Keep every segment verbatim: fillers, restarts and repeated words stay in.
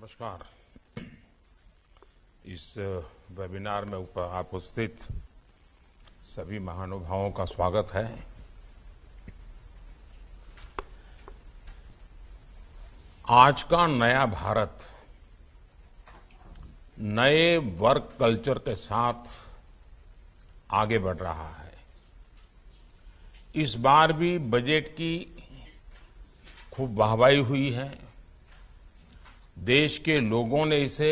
नमस्कार। इस वेबिनार में उपस्थित सभी महानुभावों का स्वागत है। आज का नया भारत नए वर्क कल्चर के साथ आगे बढ़ रहा है। इस बार भी बजट की खूब वाहवाही हुई है। देश के लोगों ने इसे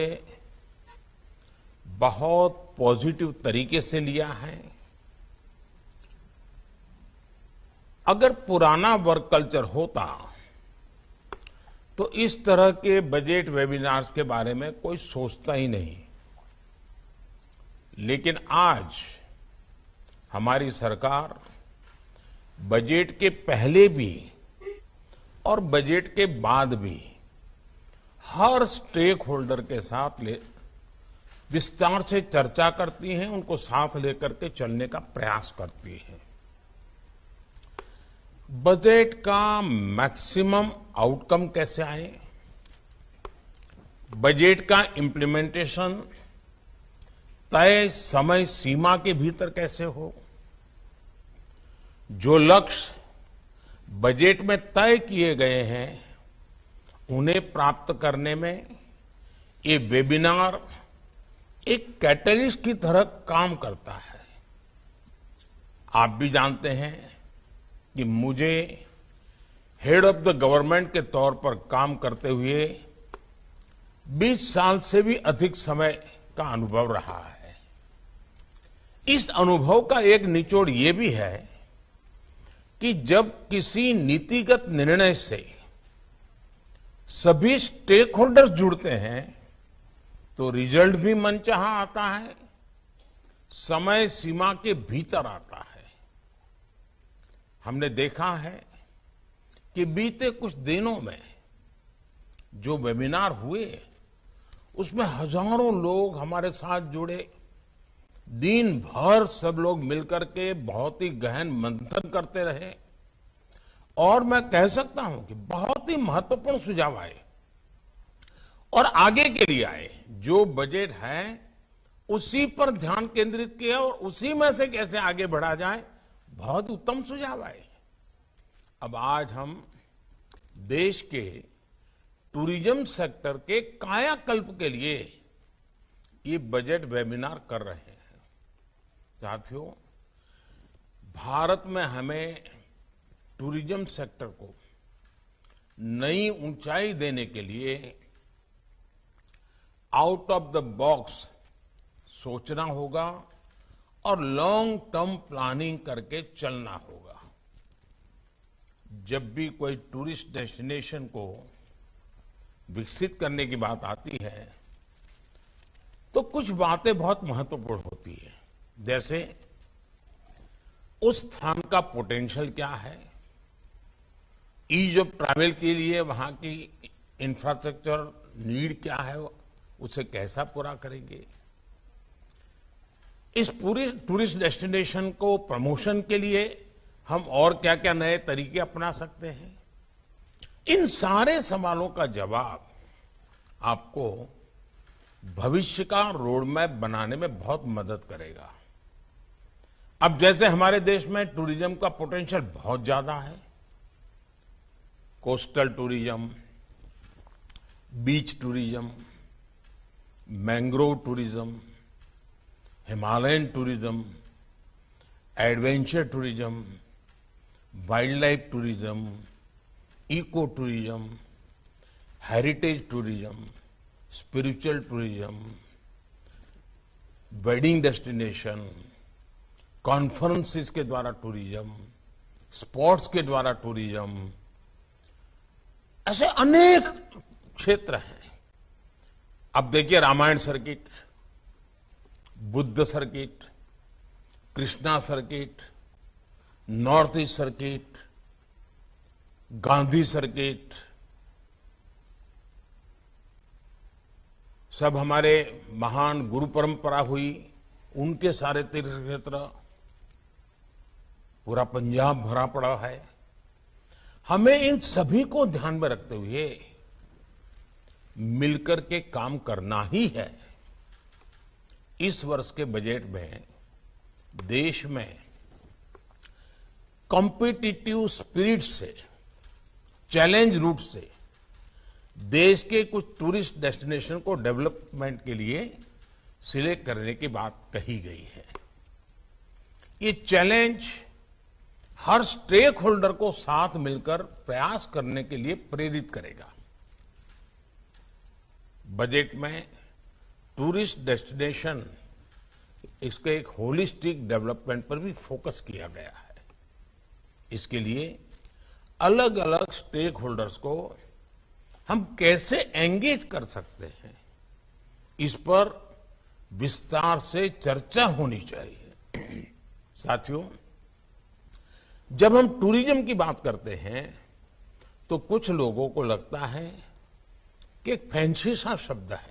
बहुत पॉजिटिव तरीके से लिया है। अगर पुराना वर्क कल्चर होता तो इस तरह के बजट वेबिनार्स के बारे में कोई सोचता ही नहीं। लेकिन आज हमारी सरकार बजट के पहले भी और बजट के बाद भी हर स्टेक होल्डर के साथ ले विस्तार से चर्चा करती हैं, उनको साथ लेकर के चलने का प्रयास करती है। बजट का मैक्सिमम आउटकम कैसे आए, बजट का इंप्लीमेंटेशन तय समय सीमा के भीतर कैसे हो, जो लक्ष्य बजट में तय किए गए हैं उन्हें प्राप्त करने में ये वेबिनार एक कैटलिस्ट की तरह काम करता है। आप भी जानते हैं कि मुझे हेड ऑफ द गवर्नमेंट के तौर पर काम करते हुए बीस साल से भी अधिक समय का अनुभव रहा है। इस अनुभव का एक निचोड़ ये भी है कि जब किसी नीतिगत निर्णय से सभी स्टेक होल्डर्स जुड़ते हैं तो रिजल्ट भी मनचाहा आता है, समय सीमा के भीतर आता है। हमने देखा है कि बीते कुछ दिनों में जो वेबिनार हुए उसमें हजारों लोग हमारे साथ जुड़े। दिन भर सब लोग मिलकर के बहुत ही गहन मंथन करते रहे और मैं कह सकता हूं कि बहुत ही महत्वपूर्ण सुझाव आए और आगे के लिए आए। जो बजट है उसी पर ध्यान केंद्रित किया और उसी में से कैसे आगे बढ़ा जाए, बहुत उत्तम सुझाव आए। अब आज हम देश के टूरिज्म सेक्टर के कायाकल्प के लिए ये बजट वेबिनार कर रहे हैं। साथियों, भारत में हमें टूरिज्म सेक्टर को नई ऊंचाई देने के लिए आउट ऑफ द बॉक्स सोचना होगा और लॉन्ग टर्म प्लानिंग करके चलना होगा। जब भी कोई टूरिस्ट डेस्टिनेशन को विकसित करने की बात आती है तो कुछ बातें बहुत महत्वपूर्ण होती है। जैसे उस स्थान का पोटेंशियल क्या है, ईज ऑफ ट्रैवल के लिए वहां की इंफ्रास्ट्रक्चर नीड क्या है, उसे कैसा पूरा करेंगे। इस पूरे टूरिस्ट डेस्टिनेशन को प्रमोशन के लिए हम और क्या क्या नए तरीके अपना सकते हैं। इन सारे सवालों का जवाब आपको भविष्य का रोड मैप बनाने में बहुत मदद करेगा। अब जैसे हमारे देश में टूरिज्म का पोटेंशियल बहुत ज्यादा है, coastal tourism, beach tourism, mangrove tourism, Himalayan tourism, adventure tourism, wild life tourism, eco tourism, heritage tourism, spiritual tourism, wedding destination, conferences के द्वारा टूरिज्म, स्पोर्ट्स के द्वारा टूरिज्म, ऐसे अनेक क्षेत्र हैं। अब देखिए, Ramayan circuit, Buddha circuit, Krishna circuit, north east circuit, Gandhi circuit, सब हमारे महान गुरु परंपरा हुई, उनके सारे तीर्थ क्षेत्र, पूरा पंजाब भरा पड़ा है। हमें इन सभी को ध्यान में रखते हुए मिलकर के काम करना ही है। इस वर्ष के बजट में देश में कॉम्पिटिटिव स्पिरिट से, चैलेंज रूट से देश के कुछ टूरिस्ट डेस्टिनेशन को डेवलपमेंट के लिए सिलेक्ट करने की बात कही गई है। ये चैलेंज हर स्टेक होल्डर को साथ मिलकर प्रयास करने के लिए प्रेरित करेगा। बजट में टूरिस्ट डेस्टिनेशन, इसके एक होलिस्टिक डेवलपमेंट पर भी फोकस किया गया है। इसके लिए अलग अलग स्टेक होल्डर्स को हम कैसे एंगेज कर सकते हैं, इस पर विस्तार से चर्चा होनी चाहिए। साथियों, जब हम टूरिज्म की बात करते हैं तो कुछ लोगों को लगता है कि एक फैंसी सा शब्द है,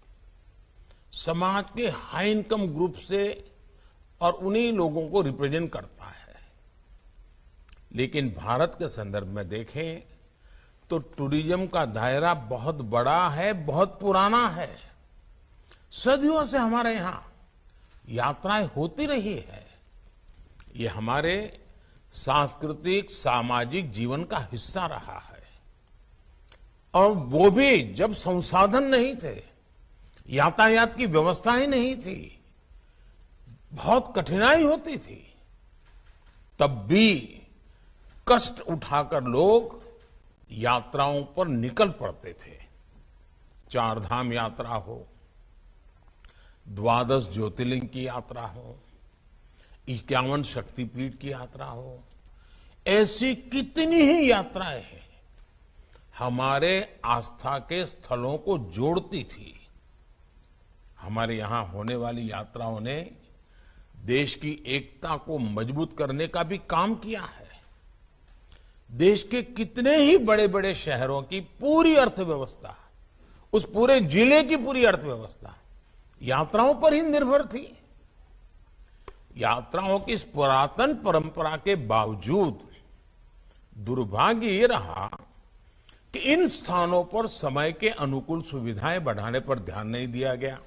समाज के हाई इनकम ग्रुप से और उन्हीं लोगों को रिप्रेजेंट करता है। लेकिन भारत के संदर्भ में देखें तो टूरिज्म का दायरा बहुत बड़ा है, बहुत पुराना है। सदियों से हमारे यहां यात्राएं होती रही है। ये हमारे सांस्कृतिक, सामाजिक जीवन का हिस्सा रहा है, और वो भी जब संसाधन नहीं थे, यातायात की व्यवस्था ही नहीं थी, बहुत कठिनाई होती थी, तब भी कष्ट उठाकर लोग यात्राओं पर निकल पड़ते थे। चार धाम यात्रा हो, द्वादश ज्योतिर्लिंग की यात्रा हो, इक्यावन शक्तिपीठ की यात्रा हो, ऐसी कितनी ही यात्राएं हैं हमारे आस्था के स्थलों को जोड़ती थी। हमारे यहां होने वाली यात्राओं ने देश की एकता को मजबूत करने का भी काम किया है। देश के कितने ही बड़े बड़े शहरों की पूरी अर्थव्यवस्था, उस पूरे जिले की पूरी अर्थव्यवस्था यात्राओं पर ही निर्भर थी। यात्राओं की इस पुरातन परंपरा के बावजूद दुर्भाग्य ये रहा कि इन स्थानों पर समय के अनुकूल सुविधाएं बढ़ाने पर ध्यान नहीं दिया गया।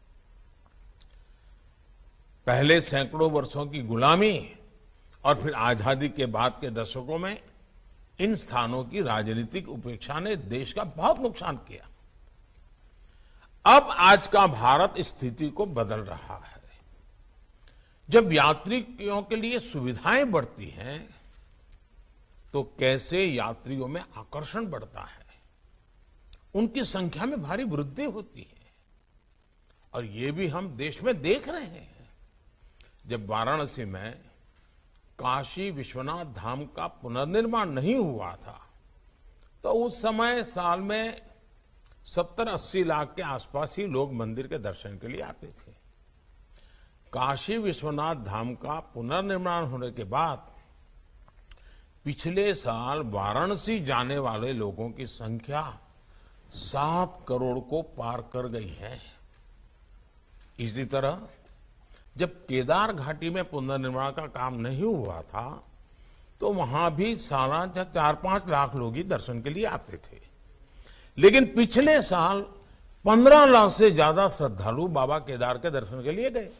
पहले सैकड़ों वर्षों की गुलामी और फिर आजादी के बाद के दशकों में इन स्थानों की राजनीतिक उपेक्षा ने देश का बहुत नुकसान किया। अब आज का भारत इस स्थिति को बदल रहा है। जब यात्रियों के लिए सुविधाएं बढ़ती हैं तो कैसे यात्रियों में आकर्षण बढ़ता है, उनकी संख्या में भारी वृद्धि होती है। और ये भी हम देश में देख रहे हैं। जब वाराणसी में काशी विश्वनाथ धाम का पुनर्निर्माण नहीं हुआ था तो उस समय साल में सत्तर अस्सी लाख के आसपास ही लोग मंदिर के दर्शन के लिए आते थे। काशी विश्वनाथ धाम का पुनर्निर्माण होने के बाद पिछले साल वाराणसी जाने वाले लोगों की संख्या सात करोड़ को पार कर गई है। इसी तरह जब केदार घाटी में पुनर्निर्माण का काम नहीं हुआ था तो वहां भी सालाना चार पांच लाख लोग ही दर्शन के लिए आते थे। लेकिन पिछले साल पंद्रह लाख से ज्यादा श्रद्धालु बाबा केदार के दर्शन के लिए गए।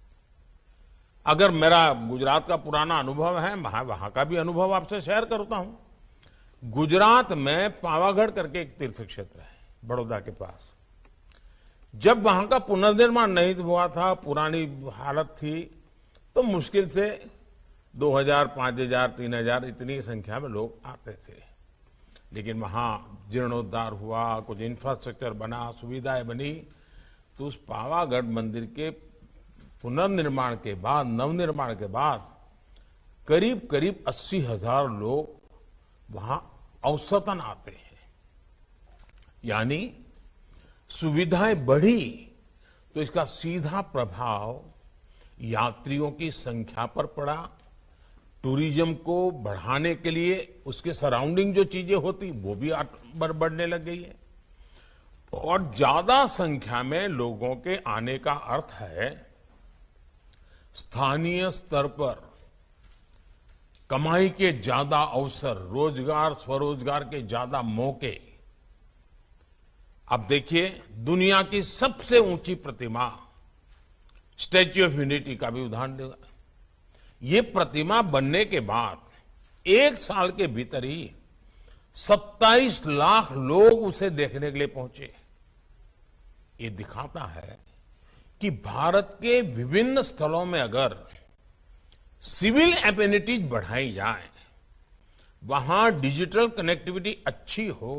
अगर मेरा गुजरात का पुराना अनुभव है, वहां वहां का भी अनुभव आपसे शेयर करता हूं। गुजरात में पावागढ़ करके एक तीर्थ क्षेत्र है बड़ौदा के पास। जब वहां का पुनर्निर्माण नहीं हुआ था, पुरानी हालत थी, तो मुश्किल से दो हजार, पांच हजार, तीन हजार इतनी संख्या में लोग आते थे। लेकिन वहां जीर्णोद्धार हुआ, कुछ इंफ्रास्ट्रक्चर बना, सुविधाएं बनी, तो उस पावागढ़ मंदिर के पुनर्निर्माण के बाद, नवनिर्माण के बाद करीब करीब अस्सी हजार लोग वहां औसतन आते हैं। यानी सुविधाएं बढ़ी तो इसका सीधा प्रभाव यात्रियों की संख्या पर पड़ा। टूरिज्म को बढ़ाने के लिए उसके सराउंडिंग जो चीजें होती वो भी बढ़ने लग गई है। और ज्यादा संख्या में लोगों के आने का अर्थ है स्थानीय स्तर पर कमाई के ज्यादा अवसर, रोजगार, स्वरोजगार के ज्यादा मौके। अब देखिए, दुनिया की सबसे ऊंची प्रतिमा स्टैच्यू ऑफ यूनिटी का भी उदाहरण देगा। ये प्रतिमा बनने के बाद एक साल के भीतर ही सत्ताईस लाख लोग उसे देखने के लिए पहुंचे। ये दिखाता है कि भारत के विभिन्न स्थलों में अगर सिविल एमेनिटीज बढ़ाई जाए, वहां डिजिटल कनेक्टिविटी अच्छी हो,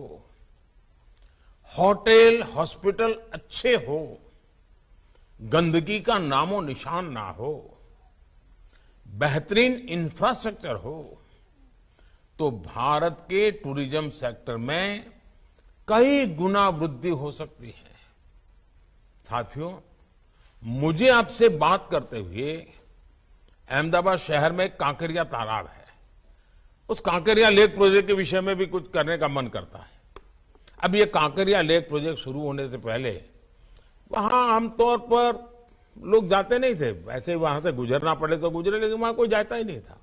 होटल हॉस्पिटल अच्छे हो, गंदगी का नामो निशान ना हो, बेहतरीन इंफ्रास्ट्रक्चर हो, तो भारत के टूरिज्म सेक्टर में कई गुना वृद्धि हो सकती है। साथियों, मुझे आपसे बात करते हुए अहमदाबाद शहर में कांकरिया तालाब है, उस कांकरिया लेक प्रोजेक्ट के विषय में भी कुछ करने का मन करता है। अब ये कांकरिया लेक प्रोजेक्ट शुरू होने से पहले वहां आमतौर पर लोग जाते नहीं थे, ऐसे वहां से गुजरना पड़े तो गुजरे, लेकिन वहां कोई जाता ही नहीं था।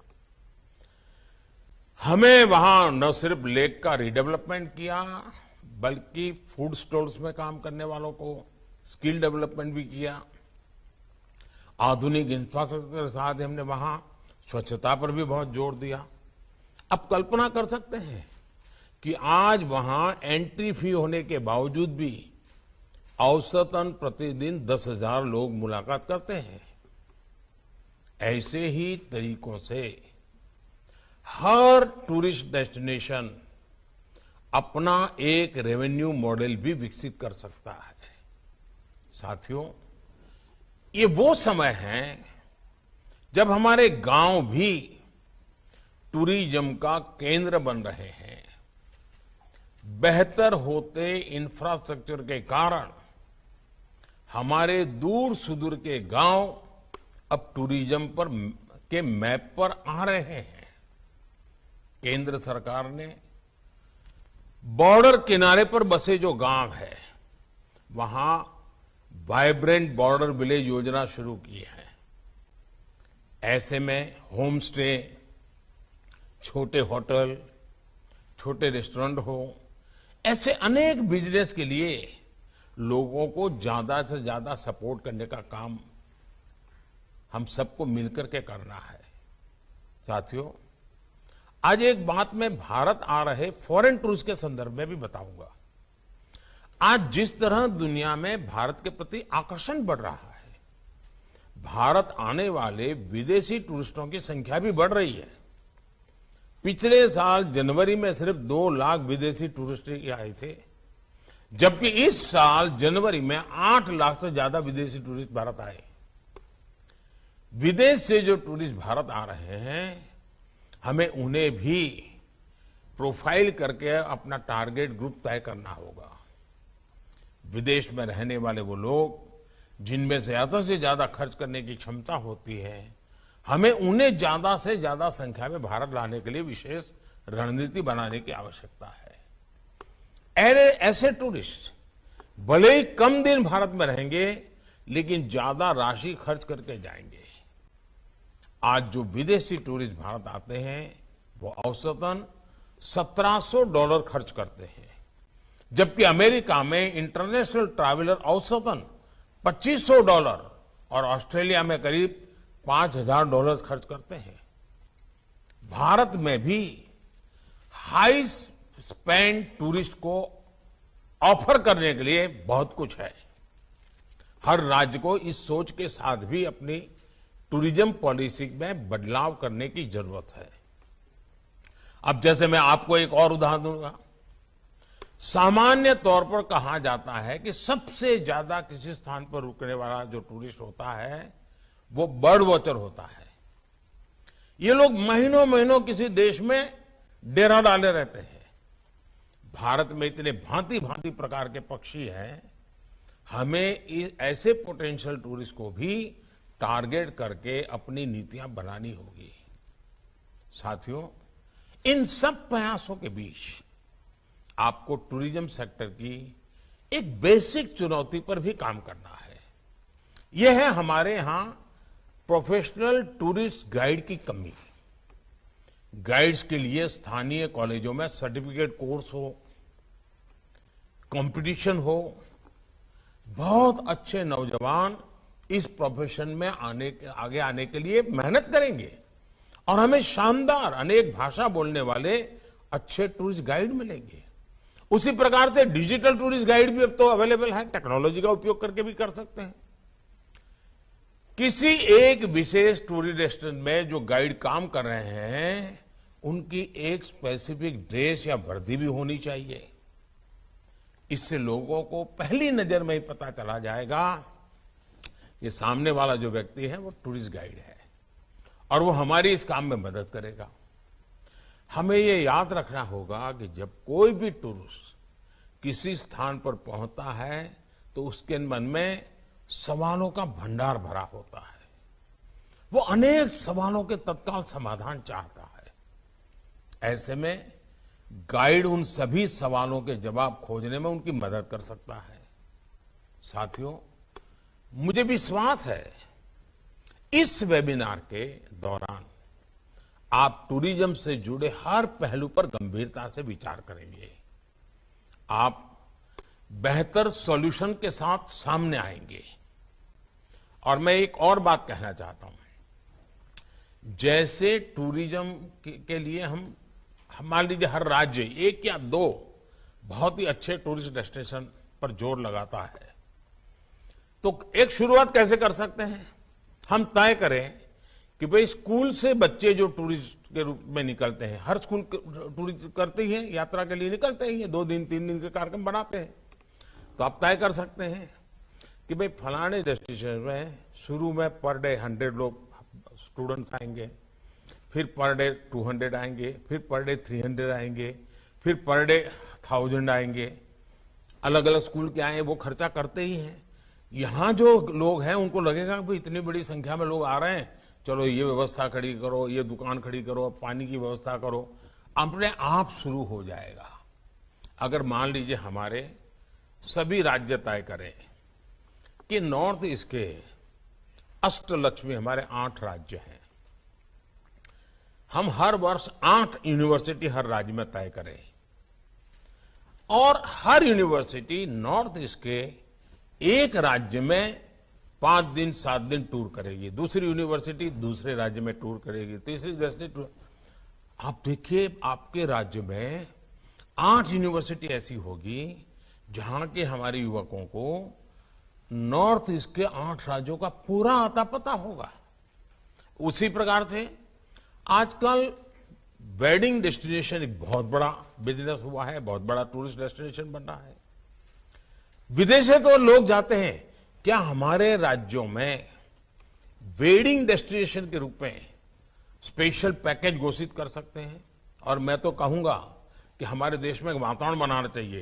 हमें वहां न सिर्फ लेक का रिडेवलपमेंट किया, बल्कि फूड स्टॉल्स में काम करने वालों को स्किल डेवलपमेंट भी किया। आधुनिक इंफ्रास्ट्रक्चर के साथ हमने वहां स्वच्छता पर भी बहुत जोर दिया। अब कल्पना कर सकते हैं कि आज वहां एंट्री फी होने के बावजूद भी औसतन प्रतिदिन दस हजार लोग मुलाकात करते हैं। ऐसे ही तरीकों से हर टूरिस्ट डेस्टिनेशन अपना एक रेवेन्यू मॉडल भी विकसित कर सकता है। साथियों, ये वो समय है जब हमारे गांव भी टूरिज्म का केंद्र बन रहे हैं। बेहतर होते इंफ्रास्ट्रक्चर के कारण हमारे दूर सुदूर के गांव अब टूरिज्म पर के मैप पर आ रहे हैं। केंद्र सरकार ने बॉर्डर किनारे पर बसे जो गांव है, वहां वाइब्रेंट बॉर्डर विलेज योजना शुरू की है। ऐसे में होम स्टे, छोटे होटल, छोटे रेस्टोरेंट हो, ऐसे अनेक बिजनेस के लिए लोगों को ज्यादा से ज्यादा सपोर्ट करने का काम हम सबको मिलकर के करना है। साथियों, आज एक बात मैं भारत आ रहे फॉरेन टूरिस्ट के संदर्भ में भी बताऊंगा। आज जिस तरह दुनिया में भारत के प्रति आकर्षण बढ़ रहा है, भारत आने वाले विदेशी टूरिस्टों की संख्या भी बढ़ रही है। पिछले साल जनवरी में सिर्फ दो लाख विदेशी टूरिस्ट आए थे, जबकि इस साल जनवरी में आठ लाख से ज्यादा विदेशी टूरिस्ट भारत आए। विदेश से जो टूरिस्ट भारत आ रहे हैं, हमें उन्हें भी प्रोफाइल करके अपना टारगेट ग्रुप तय करना होगा। विदेश में रहने वाले वो लोग जिनमें ज्यादा से ज्यादा खर्च करने की क्षमता होती है, हमें उन्हें ज्यादा से ज्यादा संख्या में भारत लाने के लिए विशेष रणनीति बनाने की आवश्यकता है। ऐसे टूरिस्ट भले ही कम दिन भारत में रहेंगे, लेकिन ज्यादा राशि खर्च करके जाएंगे। आज जो विदेशी टूरिस्ट भारत आते हैं, वो औसतन सत्रह सौ डॉलर खर्च करते हैं, जबकि अमेरिका में इंटरनेशनल ट्रैवलर औसतन पच्चीस सौ डॉलर और ऑस्ट्रेलिया में करीब पांच हजार डॉलर खर्च करते हैं। भारत में भी हाई स्पेंड टूरिस्ट को ऑफर करने के लिए बहुत कुछ है। हर राज्य को इस सोच के साथ भी अपनी टूरिज्म पॉलिसी में बदलाव करने की जरूरत है। अब जैसे मैं आपको एक और उदाहरण दूंगा। सामान्य तौर पर कहा जाता है कि सबसे ज्यादा किसी स्थान पर रुकने वाला जो टूरिस्ट होता है, वो बर्ड वॉचर होता है। ये लोग महीनों महीनों किसी देश में डेरा डाले रहते हैं। भारत में इतने भांति भांति प्रकार के पक्षी हैं, हमें ऐसे पोटेंशियल टूरिस्ट को भी टारगेट करके अपनी नीतियां बनानी होगी। साथियों, इन सब प्रयासों के बीच आपको टूरिज्म सेक्टर की एक बेसिक चुनौती पर भी काम करना है। यह है हमारे यहां प्रोफेशनल टूरिस्ट गाइड की कमी। गाइड्स के लिए स्थानीय कॉलेजों में सर्टिफिकेट कोर्स हो, कंपटीशन हो, बहुत अच्छे नौजवान इस प्रोफेशन में आने के आगे आने के लिए मेहनत करेंगे और हमें शानदार अनेक भाषा बोलने वाले अच्छे टूरिस्ट गाइड मिलेंगे। उसी प्रकार से डिजिटल टूरिस्ट गाइड भी अब तो अवेलेबल है, टेक्नोलॉजी का उपयोग करके भी कर सकते हैं। किसी एक विशेष टूरिस्ट डेस्टिनेशन में जो गाइड काम कर रहे हैं, उनकी एक स्पेसिफिक ड्रेस या वर्दी भी होनी चाहिए। इससे लोगों को पहली नजर में ही पता चला जाएगा ये सामने वाला जो व्यक्ति है वो टूरिस्ट गाइड है और वो हमारी इस काम में मदद करेगा। हमें ये याद रखना होगा कि जब कोई भी टूरिस्ट किसी स्थान पर पहुंचता है तो उसके मन में सवालों का भंडार भरा होता है। वो अनेक सवालों के तत्काल समाधान चाहता है। ऐसे में गाइड उन सभी सवालों के जवाब खोजने में उनकी मदद कर सकता है। साथियों, मुझे विश्वास है इस वेबिनार के दौरान आप टूरिज्म से जुड़े हर पहलू पर गंभीरता से विचार करेंगे। आप बेहतर सॉल्यूशन के साथ सामने आएंगे। और मैं एक और बात कहना चाहता हूं, जैसे टूरिज्म के, के लिए हम मान लीजिए हर राज्य एक या दो बहुत ही अच्छे टूरिस्ट डेस्टिनेशन पर जोर लगाता है, तो एक शुरुआत कैसे कर सकते हैं? हम तय करें कि भाई स्कूल से बच्चे जो टूरिस्ट के रूप में निकलते हैं, हर स्कूल टूरिस्ट करते ही हैं, यात्रा के लिए निकलते ही हैं, दो दिन तीन दिन के कार्यक्रम बनाते हैं। तो आप तय कर सकते हैं कि भाई फलाने डेस्टिनेशन में शुरू में पर डे हंड्रेड लोग स्टूडेंट्स आएंगे, फिर पर डे टू हंड्रेड आएंगे, फिर पर डे थ्री हंड्रेड आएंगे, फिर पर डे थाउजेंड आएंगे। अलग अलग स्कूल के आए वो खर्चा करते ही हैं। यहाँ जो लोग हैं उनको लगेगा कि भाई इतनी बड़ी संख्या में लोग आ रहे हैं, चलो ये व्यवस्था खड़ी करो, ये दुकान खड़ी करो, पानी की व्यवस्था करो, अपने आप शुरू हो जाएगा। अगर मान लीजिए हमारे सभी राज्य तय करें कि नॉर्थ ईस्ट के अष्टलक्ष्मी हमारे आठ राज्य हैं, हम हर वर्ष आठ यूनिवर्सिटी हर राज्य में तय करें और हर यूनिवर्सिटी नॉर्थ ईस्ट के एक राज्य में पांच दिन सात दिन टूर करेगी, दूसरी यूनिवर्सिटी दूसरे राज्य में टूर करेगी, तीसरी दसवीं टूर। आप देखिए आपके राज्य में आठ यूनिवर्सिटी ऐसी होगी जहां के हमारे युवकों को नॉर्थ ईस्ट के आठ राज्यों का पूरा आता पता होगा। उसी प्रकार से आजकल वेडिंग डेस्टिनेशन एक बहुत बड़ा बिजनेस हुआ है, बहुत बड़ा टूरिस्ट डेस्टिनेशन बन रहा है। विदेश से तो लोग जाते हैं, क्या हमारे राज्यों में वेडिंग डेस्टिनेशन के रूप में स्पेशल पैकेज घोषित कर सकते हैं? और मैं तो कहूंगा कि हमारे देश में एक वातावरण बनाना चाहिए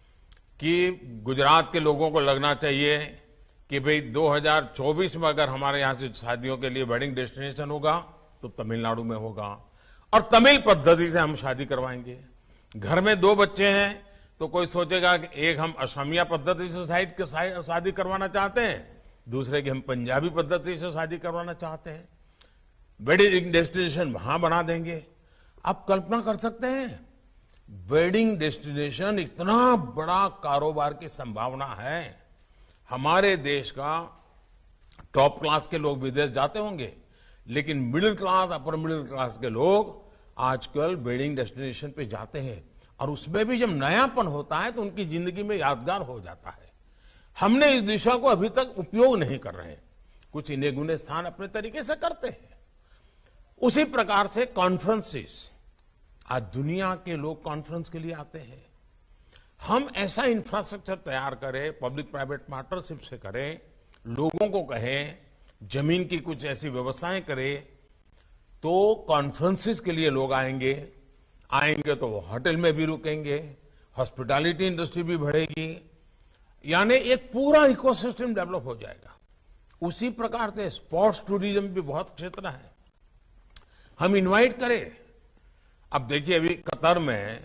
कि गुजरात के लोगों को लगना चाहिए कि भाई दो हज़ार चौबीस में अगर हमारे यहां से शादियों के लिए वेडिंग डेस्टिनेशन होगा तो तमिलनाडु में होगा और तमिल पद्धति से हम शादी करवाएंगे। घर में दो बच्चे हैं तो कोई सोचेगा कि एक हम असमिया पद्धति से शादी करवाना चाहते हैं, दूसरे की हम पंजाबी पद्धति से शादी करवाना चाहते हैं। वेडिंग डेस्टिनेशन वहां बना देंगे। आप कल्पना कर सकते हैं वेडिंग डेस्टिनेशन इतना बड़ा कारोबार की संभावना है। हमारे देश का टॉप क्लास के लोग विदेश जाते होंगे, लेकिन middle class upper middle class के लोग आजकल वेडिंग डेस्टिनेशन पे जाते हैं और उसमें भी जब नयापन होता है तो उनकी जिंदगी में यादगार हो जाता है। हमने इस दिशा को अभी तक उपयोग नहीं कर रहे हैं, कुछ इन्हें गुने स्थान अपने तरीके से करते हैं। उसी प्रकार से कॉन्फ्रेंसेस, आज दुनिया के लोग कॉन्फ्रेंस के लिए आते हैं। हम ऐसा इंफ्रास्ट्रक्चर तैयार करें, पब्लिक प्राइवेट पार्टनरशिप से करें, लोगों को कहें, जमीन की कुछ ऐसी व्यवस्थाएं करें तो कॉन्फ्रेंसेस के लिए लोग आएंगे। आएंगे तो वो होटल में भी रुकेंगे, हॉस्पिटैलिटी इंडस्ट्री भी बढ़ेगी, यानी एक पूरा इकोसिस्टम डेवलप हो जाएगा। उसी प्रकार से स्पोर्ट्स टूरिज्म भी बहुत क्षेत्र है, हम इनवाइट करें। अब देखिए अभी कतर में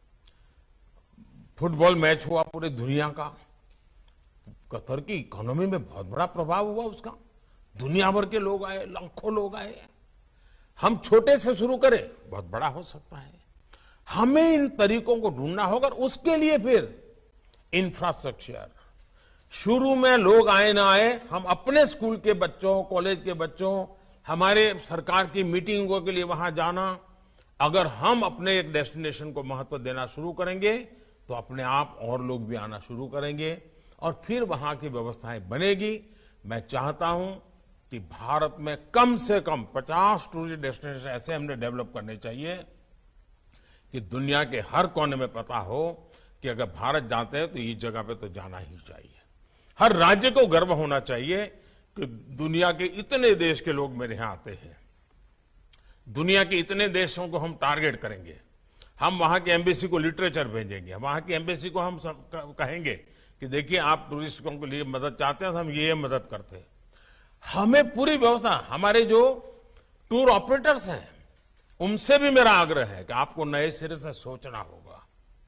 फुटबॉल मैच हुआ पूरे दुनिया का, कतर की इकोनॉमी में बहुत बड़ा प्रभाव हुआ उसका, दुनिया भर के लोग आए, लाखों लोग आए। हम छोटे से शुरू करें, बहुत बड़ा हो सकता है। हमें इन तरीकों को ढूंढना होगा, उसके लिए फिर इंफ्रास्ट्रक्चर। शुरू में लोग आए ना आए, हम अपने स्कूल के बच्चों, कॉलेज के बच्चों, हमारे सरकार की मीटिंगों के लिए वहां जाना, अगर हम अपने एक डेस्टिनेशन को महत्व देना शुरू करेंगे तो अपने आप और लोग भी आना शुरू करेंगे और फिर वहां की व्यवस्थाएं बनेगी। मैं चाहता हूं कि भारत में कम से कम पचास टूरिस्ट डेस्टिनेशन ऐसे हमने डेवलप करने चाहिए कि दुनिया के हर कोने में पता हो कि अगर भारत जाते हैं तो इस जगह पे तो जाना ही चाहिए। हर राज्य को गर्व होना चाहिए कि दुनिया के इतने देश के लोग मेरे यहां आते हैं। दुनिया के इतने देशों को हम टारगेट करेंगे, हम वहां की एम्बेसी को लिटरेचर भेजेंगे, वहां की एम्बेसी को हम कहेंगे कि देखिए आप टूरिस्टों के लिए मदद चाहते हैं तो हम ये ये मदद करते हैं। हमें पूरी व्यवस्था, हमारे जो टूर ऑपरेटर्स हैं उनसे भी मेरा आग्रह है कि आपको नए सिरे से सोचना होगा।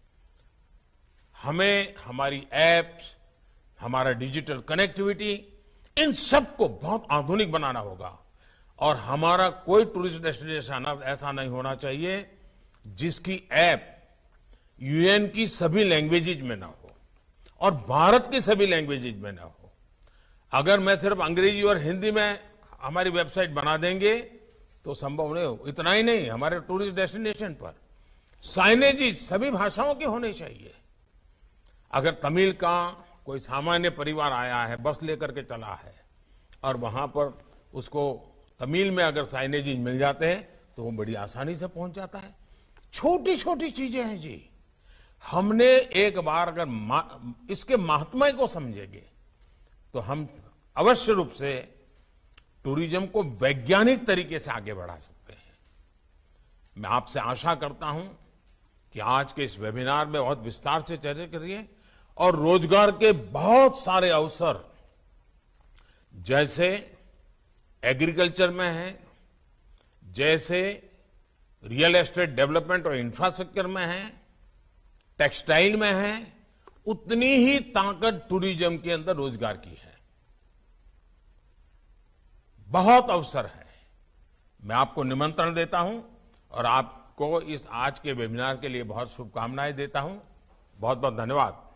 हमें हमारी एप्स, हमारा डिजिटल कनेक्टिविटी, इन सब को बहुत आधुनिक बनाना होगा और हमारा कोई टूरिस्ट डेस्टिनेशन ऐसा नहीं होना चाहिए जिसकी ऐप यूएन की सभी लैंग्वेजेज में ना हो और भारत की सभी लैंग्वेजेज में ना हो। अगर मैं सिर्फ अंग्रेजी और हिंदी में हमारी वेबसाइट बना देंगे तो संभव नहीं हो। इतना ही नहीं, हमारे टूरिस्ट डेस्टिनेशन पर साइनेजेज सभी भाषाओं के होने चाहिए। अगर तमिल का कोई सामान्य परिवार आया है, बस लेकर के चला है और वहां पर उसको तमिल में अगर साइनेजेज मिल जाते हैं तो वो बड़ी आसानी से पहुंच जाता है। छोटी छोटी चीजें हैं जी। हमने एक बार अगर मा, इसके महात्म्य को समझेंगे तो हम अवश्य रूप से टूरिज्म को वैज्ञानिक तरीके से आगे बढ़ा सकते हैं। मैं आपसे आशा करता हूं कि आज के इस वेबिनार में बहुत विस्तार से चर्चा करिए और रोजगार के बहुत सारे अवसर जैसे एग्रीकल्चर में है, जैसे रियल एस्टेट डेवलपमेंट और इंफ्रास्ट्रक्चर में है, टेक्सटाइल में है, उतनी ही ताकत टूरिज्म के अंदर रोजगार की है। बहुत अवसर है। मैं आपको निमंत्रण देता हूं और आपको इस आज के वेबिनार के लिए बहुत शुभकामनाएं देता हूं। बहुत बहुत धन्यवाद।